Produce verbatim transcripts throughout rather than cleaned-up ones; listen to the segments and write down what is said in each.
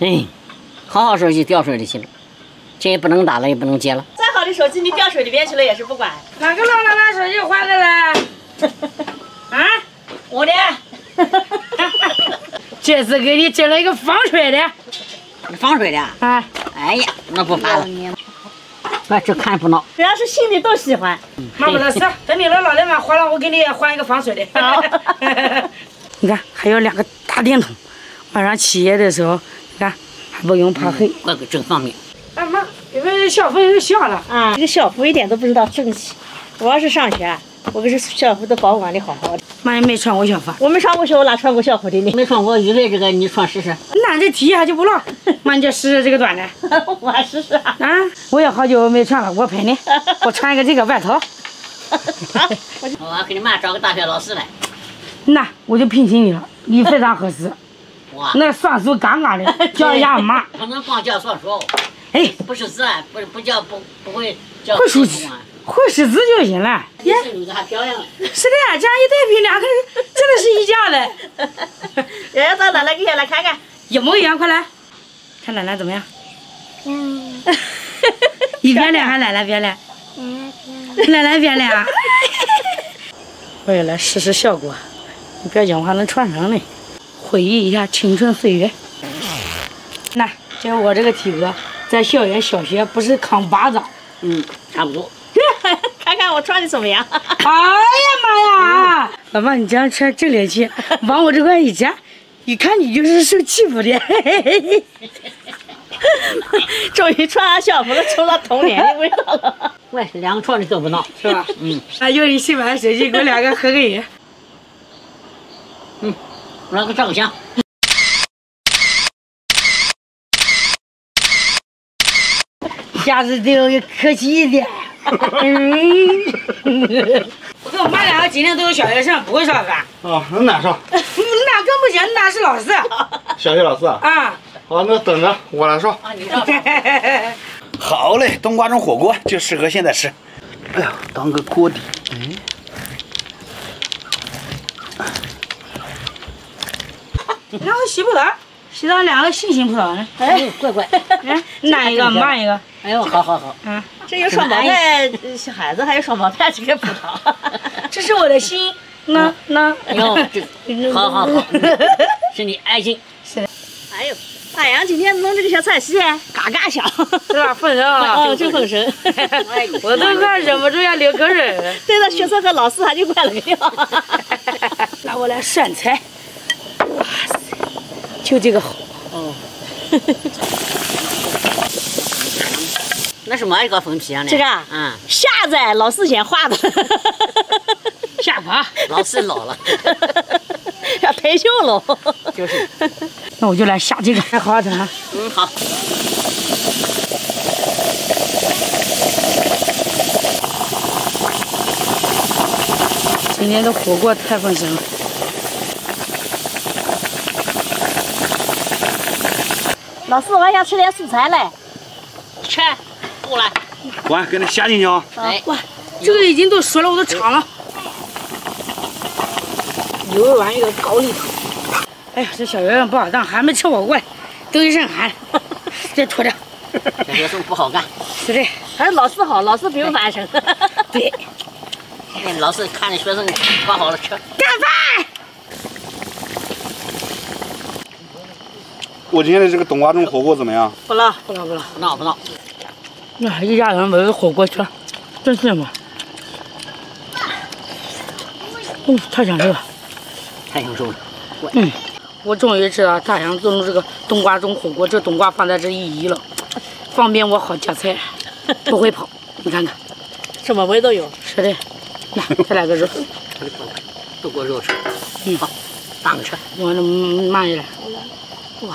对，好好手机掉水里去了，这也不能打了，也不能接了。 再好的手机，你掉水里边去了也是不管。 哪个老了拿手机换的嘞？啊， 我的。 这次给你整了一个防水的。 防水的？ 啊。 哎呀，那不怕了。那这看不孬。 只要是心里都喜欢。 妈不得事，等你老老年晚活了，我给你换一个防水的。 好。 你看，还有两个大电筒，晚上起夜的时候，你看还不用怕黑。 怪怪真方便。 哎妈，因为小夫又笑了啊，这个小夫一点都不知道珍惜。我要是上学，我给这校服都保管的好好的。 妈也没穿过校服， 我没穿过校服，哪穿过校服的呢？ 没穿过鱼类这个，你穿试试。 那这提下就不落。妈，你就试试这个短的。 我还试试啊。 啊，我也好久没穿了，我陪你。我穿一个这个外套。 好， 我给你妈找个大学老师来。 那我就聘请你了，你非常合适。哇，那算术杠杠的，教一下妈。 不能光教算术。 哎， 不识字，不不叫不不会叫。 会数字，会识字就行了。 耶，女的还漂亮。 是的，这样一对比，两个人真的是一家的。 瑶瑶到奶奶跟前来看看， 一模一样，快来，看奶奶怎么样？嗯。你漂亮还奶奶漂亮？奶奶漂亮。我也来试试效果，你不要讲话能穿上呢。回忆一下青春岁月。那就我这个体格，在校园小学不是扛巴掌， 嗯，差不多。 看看我穿的怎么样？ 哎呀妈呀！老妈，你这样穿正脸气，往我这块一站，一看你就是受欺负的。 终于穿上校服了，抽到童年的味道了。 喂，两个穿的都不孬， 是吧？ 嗯。 啊，用你新买的手机给我两个合个影。 嗯，我来个照个相。 下次对我客气一点。嗯。我跟我妈两个今天都是小学生，不会烧饭。 啊，能哪上？ 那更不行，那是老师。 小学老师啊。 啊。 好，那等着我来烧。 啊，你烧。 好嘞，冬瓜盅火锅就适合现在吃。哎呀，当个锅底。嗯。 然后洗不着，洗到两个星星不着呢。 哎，乖乖。 哎，拿一个，妈一个。 哎呦，好好好。 嗯， 这有双胞胎小孩子，还有双胞胎这个葡萄。 这是我的心。那那。 哟，这好好好，是你爱心。 是。 哎呦，大洋今天弄这个小菜席，嘎嘎香， 是吧？丰盛啊！ 哦，真丰盛。 我都快忍不住要流口水了。 对着学生和老师，他就快了个掉。 那我来涮菜。哇塞，就这个好。 哦。那是么一个封皮啊？ 这个啊， 嗯， 下载老师先画的。 下巴， 老师老了， 要退休喽。 就是。 那我就来下这个，来好好整啊。 嗯，好。 今天的火锅太丰盛了。 老师，我想吃点蔬菜嘞。 吃，过来。 滚，给它下进去啊！ 哎， 哇，这个已经都熟了，我都尝了。牛肉丸一个高丽汤。哎呀，这小圆圆不好当，还没吃火锅，都一身汗。这脱掉。 这学生不好干。 是的， 还是老师好，老师不用翻身。 对。 老师看着学生搞好了吃。干饭。 我今天的这个冬瓜盅火锅怎么样？ 不辣， 不辣不辣， 不闹不闹。 那一家人围着火锅吃，真是嘛。嗯，太享受了， 太享受了。 嗯，我终于知道大洋做的这个冬瓜盅火锅，这冬瓜放在这意义了，方便我好夹菜，不会跑。你看看， 什么味都有。 是的，来再来个肉， 都给我肉吃。 嗯， 好，大个吃。 我那慢一点。哇。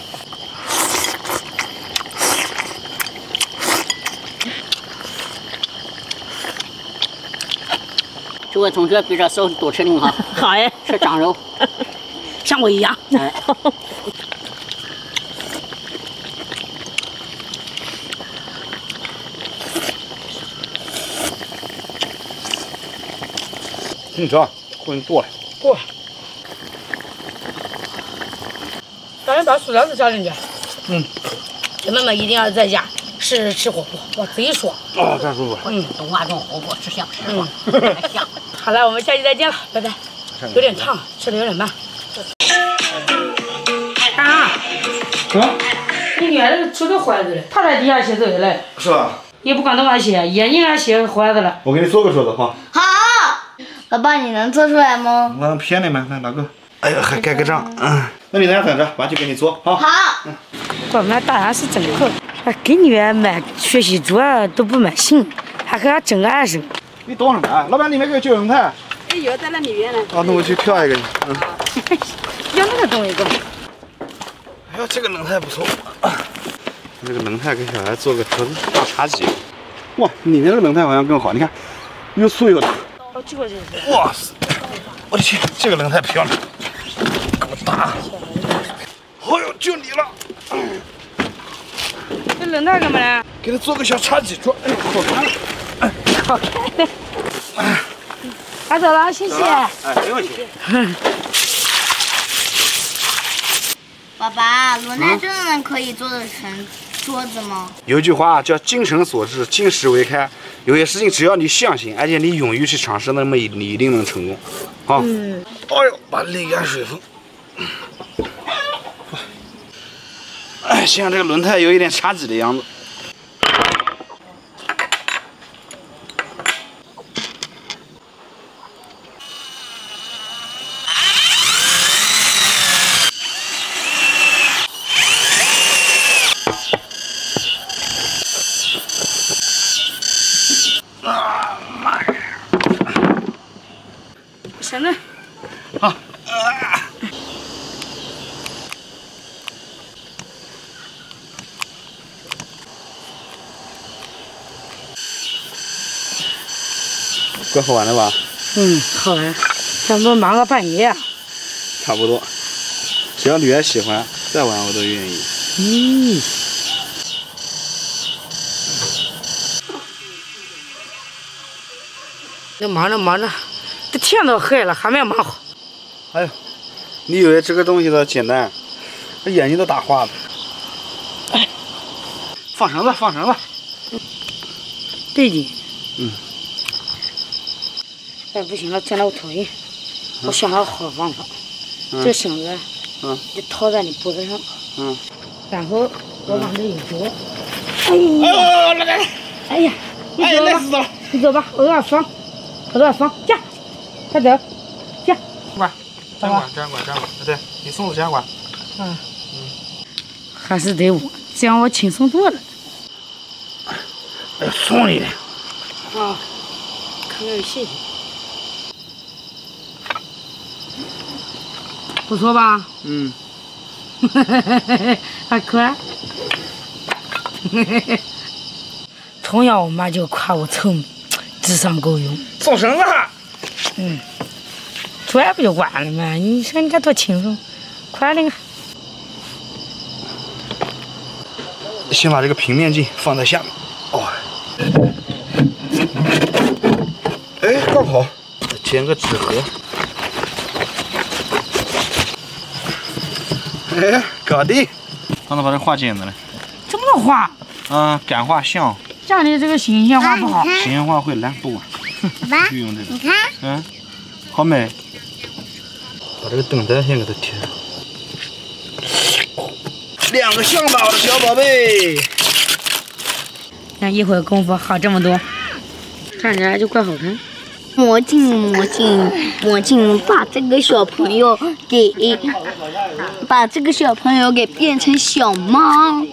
这位同学比这少多吃点哈。 好耶， 吃长肉， 像我一样。 哎， 你吃，混多了。 过。赶紧把薯条子加进去。 嗯，姐妹们一定要在家试吃火锅，我贼爽。 哦，真舒服。 嗯，冬瓜种火锅吃香吃爽， 嗯太香了。 好了，我们下期再见了，拜拜。有点烫，吃的有点慢。干啥？ 啊？ 你女儿吃个筷子了，趴在地下写作业来， 是吧？ 也不管怎么写，眼睛还写筷子了。 我给你做个桌子哈。 好，爸爸，你能做出来吗？ 我骗你们，来拿个。哎呀，还盖个章，嗯。那你在这等着，完就给你做，好。 好。 我们大人是真可，给你们买学习桌都不买新，还给俺整个二手。 你懂什么啊？老板，里面给我九人台。 哎，有在那里面呢。 啊，那我去挑一个。嗯。 要那个东西干嘛？ 哎呦，这个轮胎不错。这个轮胎给小孩做个桌子大茶几。哇，里面这个轮胎好像更好，你看，又粗又大。 哦，这个就是。 哇塞！我的去，这个轮胎漂亮，够大。哎呦，就你了。 这轮胎干嘛呢？ 给他做个小茶几桌，哎呦，好看了。哎， 好看的。拿走了，谢谢。 哎，没问题。 爸爸，轮胎真的可以做得成桌子吗？ 有一句话叫“精诚所至，金石为开”。有些事情只要你相信，而且你勇于去尝试，那么你一定能成功。好。嗯。哎呦，把泪眼水分。哎，像这个轮胎有一点茶几的样子。啊妈呀！ 现在。 好。啊。怪好玩的吧？ 嗯，好玩。咱们忙个半夜啊。 差不多，只要女儿喜欢，再玩我都愿意。 嗯。那忙着忙着，这天都黑了，还没忙好。 哎呦，你以为这个东西的简单，这眼睛都打花了。哎，放绳子，放绳子。 对的。 嗯。 哎，不行了，再来我头晕。我想了好方法， 嗯、 这绳子， 嗯， 就套在你脖子上， 嗯， 然后我往这一坐。哎呀， 来来来， 哎呀，你走吧，你走吧，我有点放，我有点放，驾，快走，驾。 管，站管，站管，站管，对，你送子站管。 嗯嗯，还是得我，这样我轻松多了。 哎，松一点。 啊，看看有信息。不错吧？ 嗯。 还快。从小我妈就夸我聪明，智商够用。 送绳子。 嗯。拽不就完了吗？你说你看多轻松，快点啊！ 先把这个平面镜放在下面。哦。哎，刚好。剪个纸盒。哎，搞定！刚才把这画剪子了。 怎么能画？ 嗯，感画像。 家里这个形象画不好。 形象画会蓝，不管。 爸爸， 就用这个。 你看。 嗯，好美。把这个灯带先给它贴上。两个向导的小宝贝。 那一会儿功夫好这么多，看起来就怪好看。 魔镜，魔镜，魔镜，把这个小朋友给，把这个小朋友给变成小猫。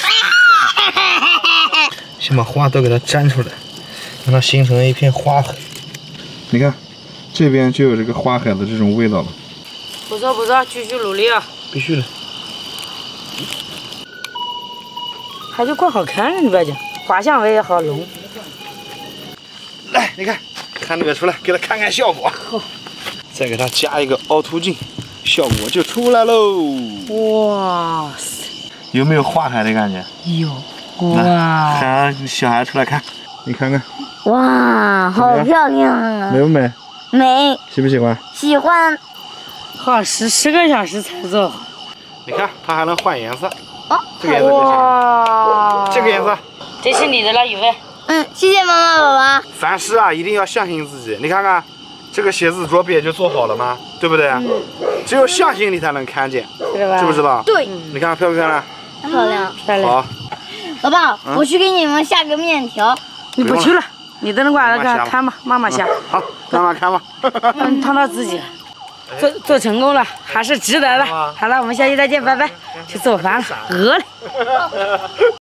先把花都给它粘出来，让它形成一片花海。你看，这边就有这个花海的这种味道了。 不错不错，继续努力啊！ 必须的。 还就怪好看了，你别讲，花香味也好浓。 来，你看。看那个出来，给它看看效果。再给它加一个凹凸镜，效果就出来喽。 哇塞， 有没有花海的感觉？ 有。哇， 喊小孩出来看，你看看。 哇，好漂亮啊！ 美不美？ 美。 喜不喜欢？ 喜欢。 耗时十个小时才做好。 你看，它还能换颜色。 哦， 这个颜色就行。 哇， 这个颜色。 这是你的了，雨薇。 嗯，谢谢妈妈爸爸。 凡事啊，一定要相信自己。你看看，这个鞋子左边就做好了吗？对不对？嗯、只有相信你才能看见， 知道吧？ 知不知道？ 对。 你看漂不漂亮？ 漂亮， 漂亮。 好， 老爸，嗯、我去给你们下个面条。 你不去了，你等着我那个看吧，妈妈下。 好，慢慢看吧。 嗯，烫到自己了。做做成功了，还是值得的。好了，我们下期再见，拜拜。去做饭了，饿了。